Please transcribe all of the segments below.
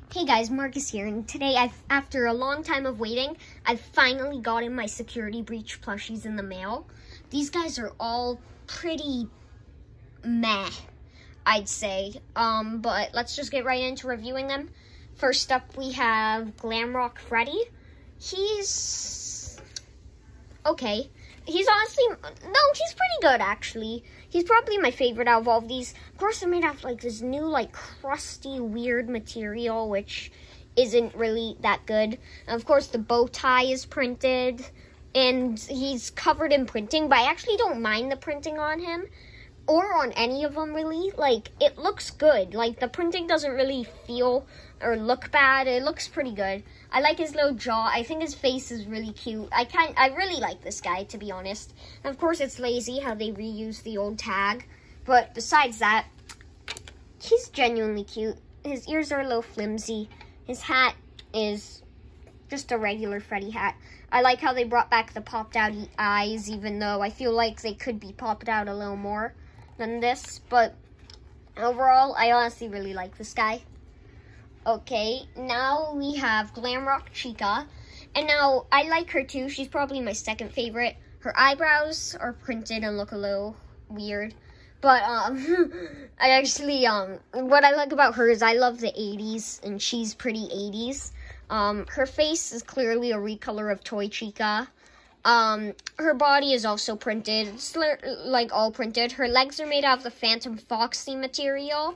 Hey guys, Marcus here, and today, after a long time of waiting, I've finally gotten my Security Breach plushies in the mail. These guys are all pretty meh, I'd say, but let's just get right into reviewing them. First up, we have Glamrock Freddy. He's okay. He's honestly, no, he's pretty good, actually. He's probably my favorite out of all of these. Of course, they're made out of, like, this new, like, crusty, weird material, which isn't really that good. And, of course, the bow tie is printed, and he's covered in printing, but I actually don't mind the printing on him, or on any of them, really. Like, it looks good. Like, the printing doesn't really feel or look bad. It looks pretty good. I like his little jaw. I think his face is really cute. I really like this guy, to be honest. And of course, it's lazy how they reuse the old tag. But besides that, he's genuinely cute. His ears are a little flimsy. His hat is just a regular Freddy hat. I like how they brought back the popped out eyes, even though I feel like they could be popped out a little more than this. But overall, I honestly really like this guy. Okay, now we have Glamrock Chica, and now I like her too. She's probably my second favorite. Her eyebrows are printed and look a little weird, but I actually what I like about her is I love the 80s, and she's pretty 80s. Her face is clearly a recolor of Toy Chica. Her body is also printed. It's like all printed. Her legs are made out of the Phantom Foxy material.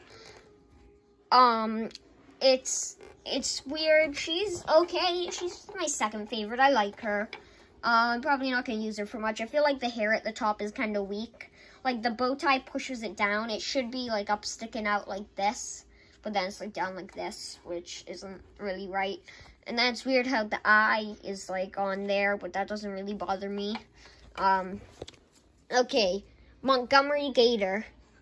It's weird. She's okay. She's my second favorite. I like her. I'm probably not going to use her for much. I feel like the hair at the top is kind of weak. Like, the bow tie pushes it down. It should be, like, up sticking out like this. But then it's, like, down like this, which isn't really right. And then it's weird how the eye is, like, on there, but that doesn't really bother me. Okay. Montgomery Gator.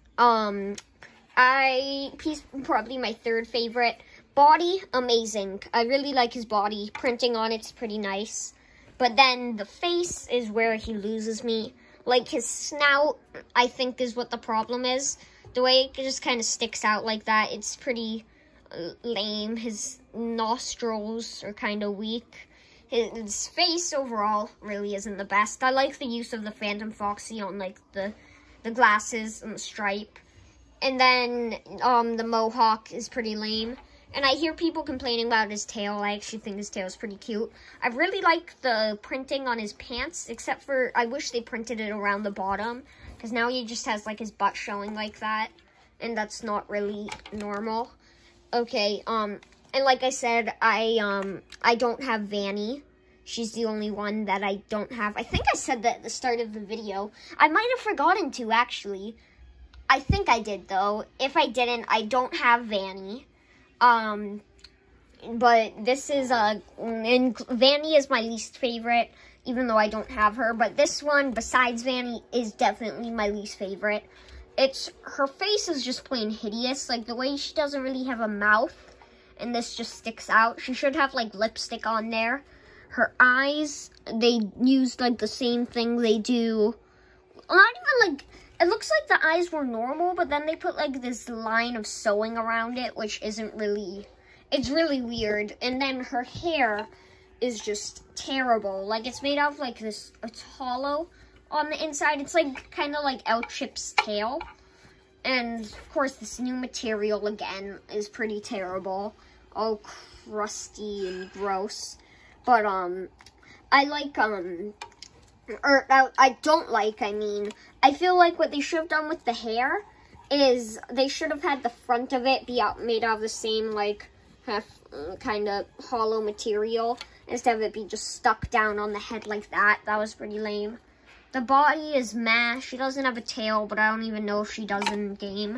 He's probably my third favorite. Body, amazing. I really like his body. Printing on it's pretty nice. But then the face is where he loses me. Like, his snout, I think, is what the problem is. The way it just kind of sticks out like that, it's pretty lame. His nostrils are kind of weak. His face overall really isn't the best. I like the use of the Phantom Foxy on, like, the glasses and the stripe. And then, the mohawk is pretty lame. And I hear people complaining about his tail. I actually think his tail is pretty cute. I really like the printing on his pants, except for I wish they printed it around the bottom. Because now he just has, like, his butt showing like that. And that's not really normal. Okay, and like I said, I don't have Vanny. She's the only one that I don't have. I think I said that at the start of the video. I might have forgotten to, actually. I think I did, though. If I didn't, I don't have Vanny. But this is, and Vanny is my least favorite, even though I don't have her. But this one, besides Vanny, is definitely my least favorite. Her face is just plain hideous. Like, the way she doesn't really have a mouth, and this just sticks out. She should have, like, lipstick on there. Her eyes, they used, like, the same thing they do. Not even, like, it looks like the eyes were normal, but then they put, like, this line of sewing around it, which isn't really, it's really weird. And then her hair is just terrible. Like, it's made out of, like, this, it's hollow on the inside. It's, like, kind of like El Chip's tail. And, of course, this new material, again, is pretty terrible. All crusty and gross. But, I like, I don't like, I feel like what they should have done with the hair is they should have had the front of it be made out of the same, like, kind of hollow material, instead of it be just stuck down on the head like that. That was pretty lame. The body is meh. She doesn't have a tail, but I don't even know if she does in game.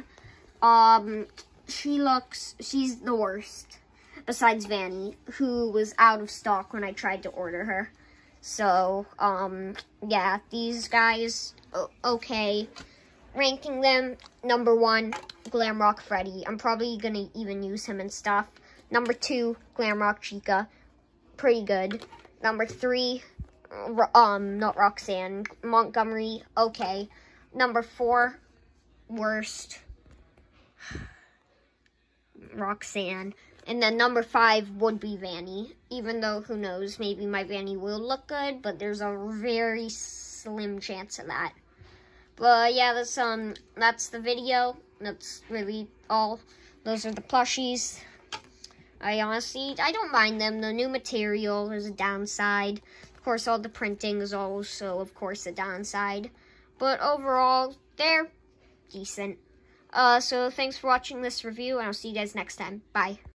She's the worst, besides Vanny, who was out of stock when I tried to order her. So, yeah, these guys, okay. Ranking them, number 1, Glamrock Freddy. I'm probably gonna even use him and stuff. Number 2, Glamrock Chica. Pretty good. Number 3, not Roxanne. Montgomery, okay. Number 4, worst. Roxanne. And then number 5 would be Vanny. Even though, who knows, maybe my Vanny will look good, but there's a very slim chance of that. But yeah, that's the video. That's really all. Those are the plushies. I don't mind them. The new material is a downside. Of course, all the printing is also, of course, a downside. But overall, they're decent. So thanks for watching this review, and I'll see you guys next time. Bye.